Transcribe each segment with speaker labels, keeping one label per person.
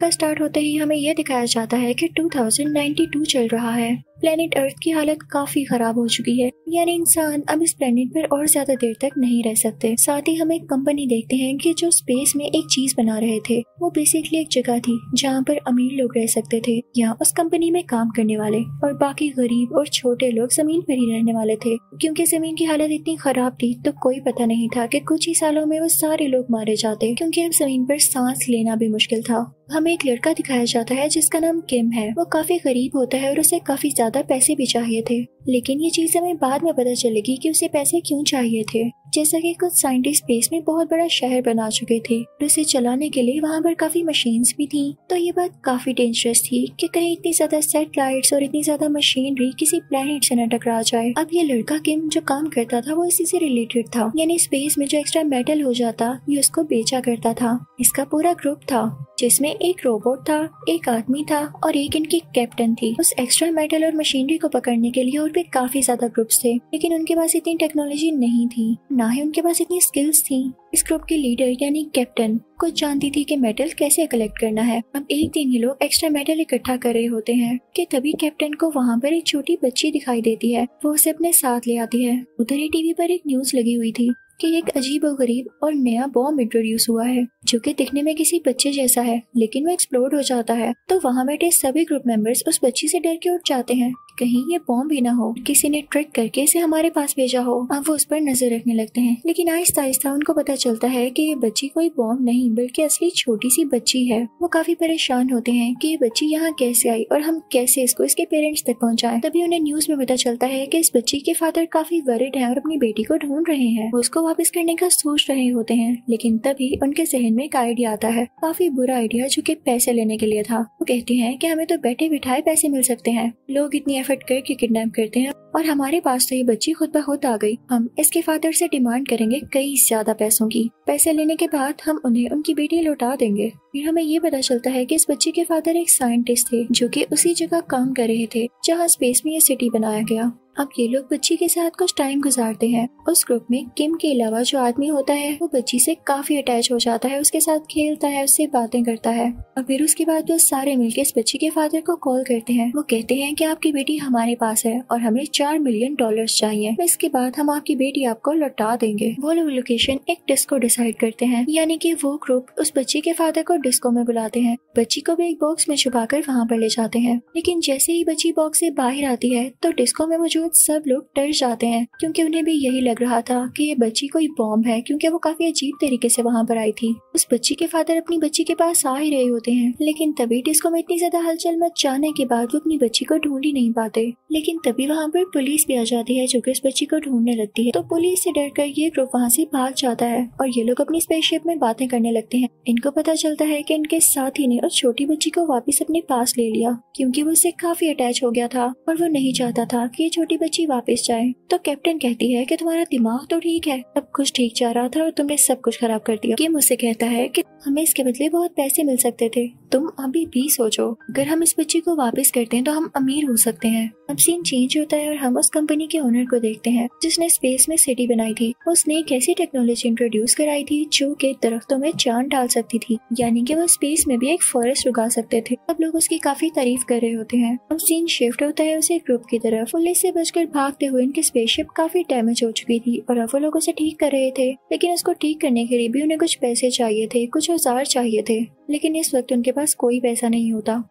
Speaker 1: का स्टार्ट होते ही हमें यह दिखाया जाता है कि 2092 चल रहा है। प्लेनेट अर्थ की हालत काफी खराब हो चुकी है, यानी इंसान अब इस प्लेनेट पर और ज्यादा देर तक नहीं रह सकते। साथ ही हम एक कंपनी देखते हैं कि जो स्पेस में एक चीज बना रहे थे, वो बेसिकली एक जगह थी जहाँ पर अमीर लोग रह सकते थे या उस कंपनी में काम करने वाले, और बाकी गरीब और छोटे लोग जमीन पर ही रहने वाले थे। क्योंकि जमीन की हालत इतनी खराब थी तो कोई पता नहीं था कि कुछ ही सालों में वो सारे लोग मारे जाते, क्योंकि अब जमीन पर सांस लेना भी मुश्किल था। हमें एक लड़का दिखाया जाता है जिसका नाम किम है। वो काफी गरीब होता है और उसे काफी ज्यादा पैसे भी चाहिए थे, लेकिन ये चीज हमें बाद में पता चलेगी कि उसे पैसे क्यों चाहिए थे। जैसा कि कुछ साइंटिस्ट स्पेस में बहुत बड़ा शहर बना चुके थे और उसे चलाने के लिए वहाँ पर काफी मशीन्स भी थी, तो ये बात काफी डेंजरस थी कि कहीं इतनी ज्यादा सैटेलाइट्स और इतनी ज्यादा मशीनरी किसी प्लेनेट से न टकरा जाए। अब ये लड़का किम जो काम करता था वो इसी से रिलेटेड था, यानी स्पेस में जो एक्स्ट्रा मेटल हो जाता ये उसको बेचा करता था। इसका पूरा ग्रुप था जिसमें एक रोबोट था, एक आदमी था और एक इनकी कैप्टन थी। उस एक्स्ट्रा मेटल और मशीनरी को पकड़ने के लिए और भी काफी ज्यादा ग्रुप्स थे, लेकिन उनके पास इतनी टेक्नोलॉजी नहीं थी, ना ही उनके पास इतनी स्किल्स थी। इस ग्रुप की लीडर यानी कैप्टन कुछ जानती थी कि मेटल कैसे कलेक्ट करना है। अब एक दिन ये लोग एक्स्ट्रा मेटल इकट्ठा कर रहे होते हैं कि तभी कैप्टन को वहाँ पर एक छोटी बच्ची दिखाई देती है। वो उसे अपने साथ ले आती है। उधर ही टीवी पर एक न्यूज लगी हुई थी कि एक अजीबोगरीब और नया बॉम्ब इंट्रोड्यूस हुआ है जो कि दिखने में किसी बच्चे जैसा है, लेकिन वो एक्सप्लोड हो जाता है। तो वहाँ बैठे सभी ग्रुप मेंबर्स उस बच्ची से डर के उठ जाते हैं, कहीं ये बॉम्ब ही ना हो, किसी ने ट्रिक करके इसे हमारे पास भेजा हो। अब वो उस पर नजर रखने लगते हैं, लेकिन आहिस्ता आहिस्ता उनको पता चलता है कि ये बच्ची कोई बॉम्ब नहीं बल्कि असली छोटी सी बच्ची है। वो काफी परेशान होते हैं कि ये बच्ची यहाँ कैसे आई और हम कैसे इसको इसके पेरेंट्स तक पहुँचाएं। तभी उन्हें न्यूज में पता चलता है कि इस बच्ची के फादर काफी वरिड हैं और अपनी बेटी को ढूंढ रहे हैं। वो उसको वापस करने का सोच रहे होते हैं, लेकिन तभी उनके जहन में एक आइडिया आता है, काफी बुरा आइडिया जो कि पैसे लेने के लिए था। वो कहते हैं कि हमें तो बैठे बिठाए पैसे मिल सकते हैं, लोग इतनी एफर्ट करके किडनैप करते हैं और हमारे पास तो ये बच्ची खुद ब खुद आ गई। हम इसके फादर से डिमांड करेंगे कई ज्यादा पैसों की। पैसे लेने के बाद हम उन्हें उनकी बेटी लौटा देंगे। फिर हमें ये पता चलता है कि इस बच्ची के फादर एक साइंटिस्ट थे जो कि उसी जगह काम कर रहे थे जहाँ स्पेस में ये सिटी बनाया गया। अब ये लोग बच्ची के साथ कुछ टाइम गुजारते हैं। उस ग्रुप में किम के अलावा जो आदमी होता है वो बच्ची से काफी अटैच हो जाता है, उसके साथ खेलता है, उससे बातें करता है। और फिर उसके बाद वो सारे मिलकर इस बच्ची के फादर को कॉल करते हैं। वो कहते हैं कि आपकी बेटी हमारे पास है और हमें $4 मिलियन चाहिए, इसके बाद हम आपकी बेटी आपको लौटा देंगे। वो लोग लोकेशन एक डिस्को डिसाइड करते हैं, यानी कि वो ग्रुप उस बच्ची के फादर को डिस्को में बुलाते हैं। बच्ची को भी एक बॉक्स में छुपाकर वहाँ पर ले जाते हैं, लेकिन जैसे ही बच्ची बॉक्स से बाहर आती है तो डिस्को में मौजूद सब लोग डर जाते हैं, क्योंकि उन्हें भी यही लग रहा था कि ये बच्ची कोई बॉम्ब है, क्योंकि वो काफी अजीब तरीके से वहाँ पर आई थी। उस बच्ची के फादर अपनी बच्ची के पास आ ही रहे होते हैं, लेकिन तभी डिस्को में इतनी ज्यादा हलचल मच जाने के बाद वो अपनी बच्ची को ढूंढ ही नहीं पाते। लेकिन तभी वहाँ पर पुलिस भी आ जाती है जो कि इस बच्ची को ढूंढने लगती है। तो पुलिस से डरकर ये ग्रुप वहाँ से भाग जाता है और ये लोग अपनी स्पेसशिप में बातें करने लगते हैं। इनको पता चलता है कि इनके साथी ने उस छोटी बच्ची को वापस अपने पास ले लिया, क्योंकि वो उससे काफी अटैच हो गया था और वो नहीं चाहता था कि ये छोटी बच्ची वापस जाए। तो कैप्टन कहती है कि तुम्हारा दिमाग तो ठीक है, सब कुछ ठीक जा रहा था और तुमने सब कुछ खराब कर दिया। किम मुझसे कहता है कि हमें इसके बदले बहुत पैसे मिल सकते थे, तुम अभी भी सोचो, अगर हम इस बच्ची को वापस करते हैं तो हम अमीर हो सकते हैं। अब सीन चेंज होता है और हम उस कंपनी के ओनर को देखते हैं जिसने स्पेस में सिटी बनाई थी। उसने एक ऐसी टेक्नोलॉजी इंट्रोड्यूस कराई थी जो कि दरख्तों में जान डाल सकती थी, यानी कि वो स्पेस में भी एक फॉरेस्ट उगा सकते थे। अब लोग उसकी काफी तारीफ कर रहे होते हैं। अब सीन शिफ्ट होता है उसे ग्रुप की तरफ। पुलिस से बचकर भागते हुए उनकी स्पेसशिप काफी डैमेज हो चुकी थी और अब वो लोग उसे ठीक कर रहे थे, लेकिन उसको ठीक करने के लिए भी उन्हें कुछ पैसे चाहिए थे, कुछ औजार चाहिए थे, लेकिन इस वक्त उनके पास कोई पैसा नहीं होता।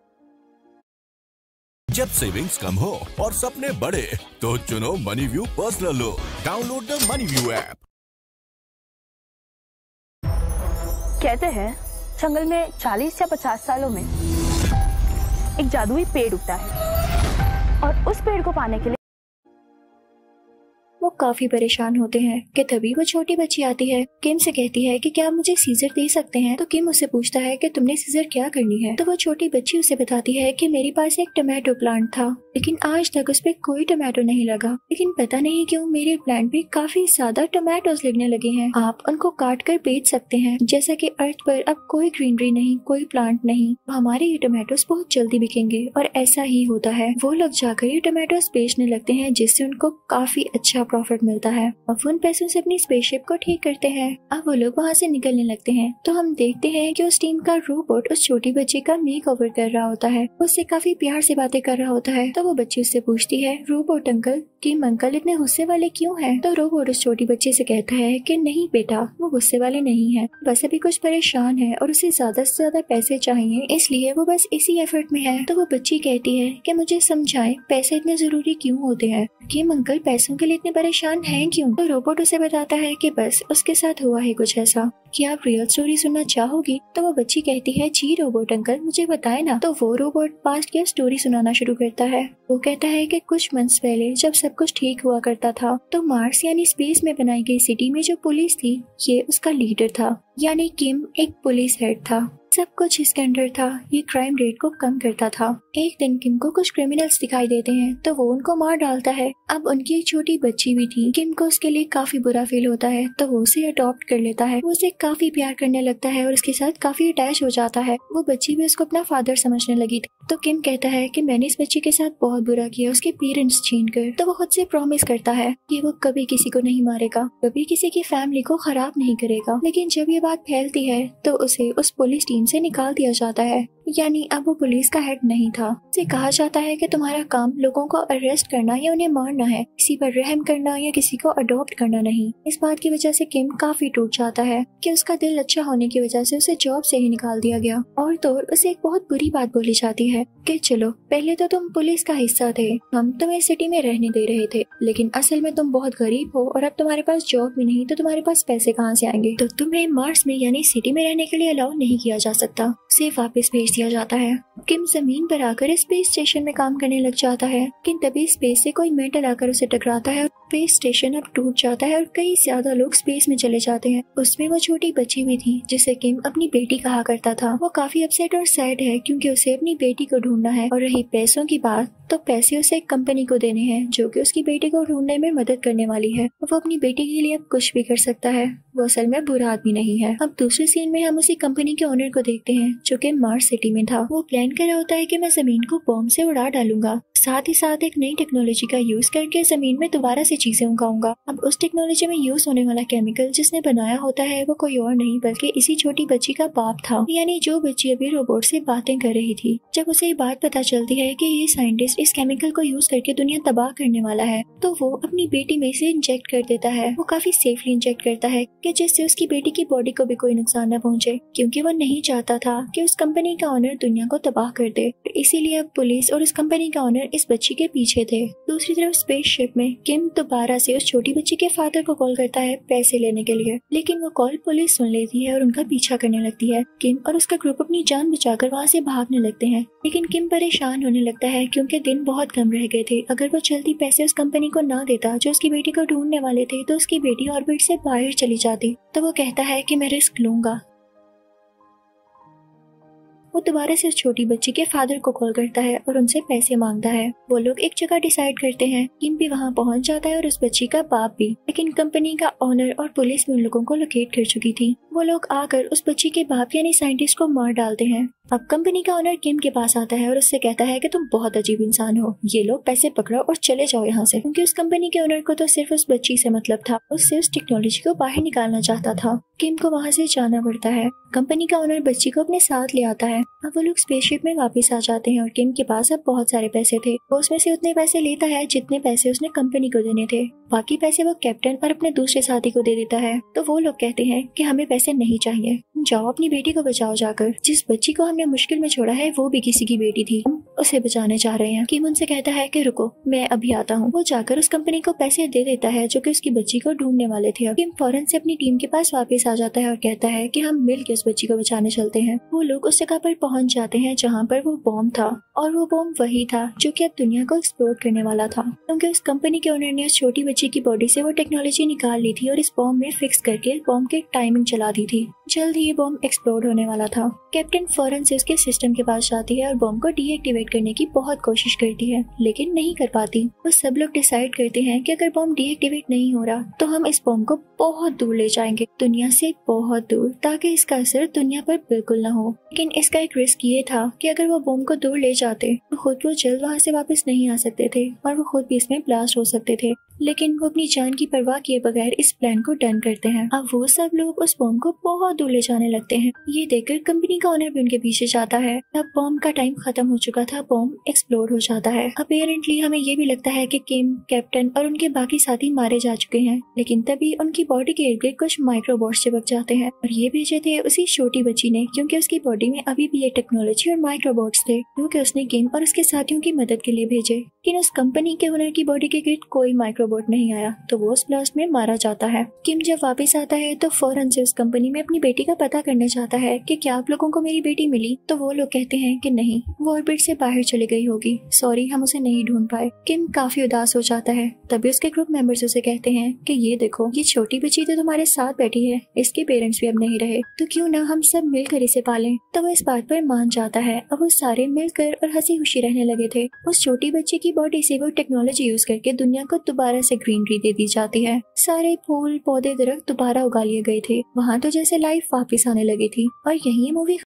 Speaker 2: जब सेविंग्स कम हो और सपने बड़े तो चुनो Moneyview personal loan. Download the Moneyview app.
Speaker 3: कहते हैं जंगल में 40 या 50 सालों में एक जादुई पेड़ उगता है और उस पेड़ को पाने के लिए
Speaker 1: वो काफी परेशान होते हैं कि तभी वो छोटी बच्ची आती है। किम से कहती है कि क्या आप मुझे सीजर दे सकते हैं। तो किम उससे पूछता है कि तुमने सीजर क्या करनी है। तो वो छोटी बच्ची उसे बताती है कि मेरे पास एक टमाटो प्लांट था, लेकिन आज तक उस पे कोई टमाटो नहीं लगा, लेकिन पता नहीं क्यों मेरे प्लांट पे काफी ज्यादा टमाटोज लगने लगे हैं। आप उनको काट कर बेच सकते हैं। जैसा कि अर्थ पर अब कोई ग्रीनरी नहीं, कोई प्लांट नहीं, हमारे ये टमाटोज बहुत जल्दी बिकेंगे। और ऐसा ही होता है। वो लोग जाकर ये टमाटोज बेचने लगते हैं, जिससे उनको काफी अच्छा प्रॉफिट प्रॉफिट मिलता है। अब उन पैसों से अपनी स्पेसशिप को ठीक करते हैं। अब वो लोग वहाँ से निकलने लगते हैं तो हम देखते हैं कि उस टीम का रोबोट उस छोटी बच्ची का मेक ओवर कर रहा होता है, उससे काफी प्यार से बातें कर रहा होता है। तो वो बच्ची उससे पूछती है, रोबोट अंकल, किम अंकल इतने गुस्से वाले क्यों हैं? तो रोबोट उस छोटी बच्ची से कहता है कि नहीं बेटा, वो गुस्से वाले नहीं है, बस अभी कुछ परेशान है और उसे ज्यादा से ज्यादा पैसे चाहिए, इसलिए वो बस इसी एफर्ट में है। तो वो बच्ची कहती है कि मुझे समझाएं पैसे इतने जरूरी क्यों होते हैं, किम अंकल पैसों के लिए इतने परेशान हैं क्यों? तो रोबोट उसे बताता है कि बस उसके साथ हुआ है कुछ ऐसा। क्या आप रियल स्टोरी सुनना चाहोगी? तो वो बच्ची कहती है जी रोबोट अंकल, मुझे बताए ना। तो वो रोबोट पास्ट की स्टोरी सुनाना शुरू करता है। वो कहता है कि कुछ मंथ्स पहले जब सब कुछ ठीक हुआ करता था तो मार्स यानी स्पेस में बनाई गई सिटी में जो पुलिस थी, ये उसका लीडर था, यानी किम एक पुलिस हेड था। सब कुछ इसके अंडर था, ये क्राइम रेट को कम करता था। एक दिन किम को कुछ क्रिमिनल्स दिखाई देते हैं तो वो उनको मार डालता है। अब उनकी एक छोटी बच्ची भी थी। किम को उसके लिए काफी बुरा फील होता है तो वो उसे अडॉप्ट कर लेता है। वो उसे काफी प्यार करने लगता है और उसके साथ काफी अटैच हो जाता है। वो बच्ची भी उसको अपना फादर समझने लगी थी। तो किम कहता है कि मैंने इस बच्ची के साथ बहुत बुरा किया उसके पेरेंट्स छीन कर। तो वो खुद से प्रॉमिस करता है कि वो कभी किसी को नहीं मारेगा, कभी किसी की फैमिली को खराब नहीं करेगा। लेकिन जब ये बात फैलती है तो उसे उस पुलिस टीम से निकाल दिया जाता है, यानी अब वो पुलिस का हेड नहीं था। उसे कहा जाता है कि तुम्हारा काम लोगों को अरेस्ट करना या उन्हें मारना है, किसी पर रहम करना या किसी को अडॉप्ट करना नहीं। इस बात की वजह से किम काफी टूट जाता है कि उसका दिल अच्छा होने की वजह से उसे जॉब से ही निकाल दिया गया। और तो उसे एक बहुत बुरी बात बोली जाती है कि चलो पहले तो तुम पुलिस का हिस्सा थे, हम तुम्हें सिटी में रहने दे रहे थे, लेकिन असल में तुम बहुत गरीब हो और अब तुम्हारे पास जॉब भी नहीं तो तुम्हारे पास पैसे कहाँ से आएंगे, तो तुम्हें मार्स में यानी सिटी में रहने के लिए अलाउ नहीं किया जा सकता। उसे वापस भेज दिया जाता है। किम जमीन पर आकर स्पेस स्टेशन में काम करने लग जाता है, लेकिन तभी स्पेस से कोई मेटल आकर उसे टकराता है और स्पेस स्टेशन अब टूट जाता है और कई ज्यादा लोग स्पेस में चले जाते हैं। उसमें वो छोटी बच्ची भी थी जिसे किम अपनी बेटी कहा करता था। वो काफी अपसेट और सैड है क्योंकि उसे अपनी बेटी को ढूंढना है। और रही पैसों की बात, तो पैसे उसे एक कंपनी को देने हैं जो कि उसकी बेटी को ढूंढने में मदद करने वाली है। वो अपनी बेटी के लिए अब कुछ भी कर सकता है। वो असल में बुरा आदमी नहीं है। अब दूसरे सीन में हम उसी कंपनी के ओनर को देखते हैं जो कि मार्स सिटी में था। वो प्लान कर रहा होता है कि मैं जमीन को बॉम्ब से उड़ा डालूंगा, साथ ही साथ एक नई टेक्नोलॉजी का यूज करके जमीन में दोबारा से चीजें उगाऊंगा। अब उस टेक्नोलॉजी में यूज होने वाला केमिकल जिसने बनाया होता है वो कोई और नहीं बल्कि इसी छोटी बच्ची का बाप था, यानी जो बच्ची अभी रोबोट से बातें कर रही थी। जब उसे ये बात पता चलती है कि ये साइंटिस्ट इस केमिकल को यूज करके दुनिया तबाह करने वाला है तो वो अपनी बेटी में इसे इंजेक्ट कर देता है। वो काफी सेफली इंजेक्ट करता है कि जिससे उसकी बेटी की बॉडी को भी कोई नुकसान न पहुंचे, क्योंकि वो नहीं चाहता था कि उस कंपनी का ओनर दुनिया को तबाह कर दे। इसीलिए अब पुलिस और उस कंपनी का ओनर इस बच्ची के पीछे थे। दूसरी तरफ स्पेसशिप में किम दोबारा से उस छोटी बच्ची के फादर को कॉल करता है पैसे लेने के लिए, लेकिन वो कॉल पुलिस सुन लेती है और उनका पीछा करने लगती है। किम और उसका ग्रुप अपनी जान बचाकर वहाँ से भागने लगते हैं, लेकिन किम परेशान होने लगता है क्योंकि दिन बहुत कम रह गए थे। अगर वो जल्दी पैसे उस कंपनी को ना देता जो उसकी बेटी को ढूंढने वाले थे तो उसकी बेटी ऑर्बिट से बाहर चली जाती। तो वो कहता है कि मैं रिस्क लूंगा। वो दोबारा से उस छोटी बच्ची के फादर को कॉल करता है और उनसे पैसे मांगता है। वो लोग एक जगह डिसाइड करते हैं। किम भी वहाँ पहुँच जाता है और उस बच्ची का बाप भी, लेकिन कंपनी का ओनर और पुलिस भी उन लोगों को लोकेट कर चुकी थी। वो लोग आकर उस बच्ची के बाप यानी साइंटिस्ट को मार डालते हैं। अब कंपनी का ओनर किम के पास आता है और उससे कहता है कि तुम बहुत अजीब इंसान हो, ये लोग पैसे पकड़ो और चले जाओ यहाँ से, क्योंकि उस कंपनी के ओनर को तो सिर्फ उस बच्ची से मतलब था, उससे उस टेक्नोलॉजी को बाहर निकालना चाहता था। किम को वहाँ से जाना पड़ता है। कंपनी का ओनर बच्ची को अपने साथ ले आता है। अब वो लोग स्पेसशिप में वापस आ जाते हैं और किम के पास अब बहुत सारे पैसे थे। वो उसमें से उतने पैसे लेता है जितने पैसे उसने कंपनी को देने थे, बाकी पैसे वो कैप्टन और अपने दूसरे साथी को दे देता है। तो वो लोग कहते हैं कि हमें पैसे नहीं चाहिए, जाओ अपनी बेटी को बचाओ जाकर। जिस बच्ची को हमने मुश्किल में छोड़ा है वो भी किसी की बेटी थी, उसे बचाने चाह रहे हैं। किम उनसे कहता है कि रुको मैं अभी आता हूँ। वो जाकर उस कंपनी को पैसे दे देता है जो कि उसकी बच्ची को ढूंढने वाले थे। किम फौरन से अपनी टीम के पास वापस आ जाता है और कहता है कि हम मिल के उस बच्ची को बचाने चलते हैं। वो लोग उस जगह पर पहुँच जाते हैं जहाँ पर वो बॉम्ब था, और वो बॉम्ब वही था जो कि अब दुनिया को एक्सप्लोड करने वाला था, क्योंकि उस कंपनी के ओनर ने उस छोटी बच्ची की बॉडी से वो टेक्नोलॉजी निकाल ली थी और इस बॉम्ब में फिक्स करके बॉम्ब की टाइमिंग चला दी थी। जल्द ही ये बॉम्ब एक्सप्लोड होने वाला था। कैप्टन फौरन से उसके सिस्टम के पास जाती है और बॉम्ब को डीएक्टिवेट करने की बहुत कोशिश करती है, लेकिन नहीं कर पाती। वो सब लोग डिसाइड करते हैं कि अगर बॉम्ब डीएक्टिवेट नहीं हो रहा तो हम इस बॉम्ब को बहुत दूर ले जाएंगे, दुनिया से बहुत दूर, ताकि इसका असर दुनिया पर बिल्कुल न हो। लेकिन इसका एक रिस्क ये था कि अगर वो बॉम्ब को दूर ले जाते तो खुद वो जल्द वहाँ से वापस नहीं आ सकते थे और वो खुद भी इसमें ब्लास्ट हो सकते थे। लेकिन वो अपनी जान की परवाह किए बगैर इस प्लान को डन करते हैं। अब वो सब लोग उस बॉम्ब को बहुत दूर ले जाने लगते हैं। ये देखकर कंपनी का ओनर भी उनके पीछे जाता है। अब बॉम्ब का टाइम खत्म हो चुका था, बॉम्ब एक्सप्लोड हो जाता है। अपेरेंटली हमें ये भी लगता है कि किम, कैप्टन और उनके बाकी साथी मारे जा चुके हैं, लेकिन तभी उनकी बॉडी के इर्द गिर्द कुछ माइक्रोबॉट्स चिपक जाते हैं और ये भेजे थे उसी छोटी बच्ची ने, क्योंकि उसकी बॉडी में अभी भी ये टेक्नोलॉजी और माइक्रोबॉट्स थे जो कि उसने किम और उसके साथियों की मदद के लिए भेजे। लेकिन उस कंपनी के ओनर की बॉडी के गिर्द कोई माइक्रोबॉट नहीं आया, तो वो उस ब्लास्ट में मारा जाता है। किम जब वापस आता है तो फौरन से उस कंपनी में अपनी बेटी का पता करना चाहता है कि क्या आप लोगों को मेरी बेटी मिली, तो वो लोग कहते हैं कि नहीं, वो ऑर्बिट से बाहर चली गई होगी, सॉरी हम उसे नहीं ढूंढ पाए। किम काफी उदास हो जाता है। तभी उसके ग्रुप मेंबर्स उसे कहते हैं कि ये देखो, ये छोटी बच्ची तो तुम्हारे साथ बैठी है, इसके पेरेंट्स भी अब नहीं रहे, तो क्यों ना हम सब मिलकर इसे पालें। तो वो इस बात पर मान जाता है। अब वो सारे मिलकर और हंसी खुशी रहने लगे थे। उस छोटी बच्ची की बॉडी से वो टेक्नोलॉजी यूज करके दुनिया को दोबारा से ग्रीनरी दे दी जाती है। सारे फूल, पौधे, दरख्त दोबारा उगा लिए गए थे। वहाँ तो जैसे लाइफ वापस आने लगी थी। और यही मूवी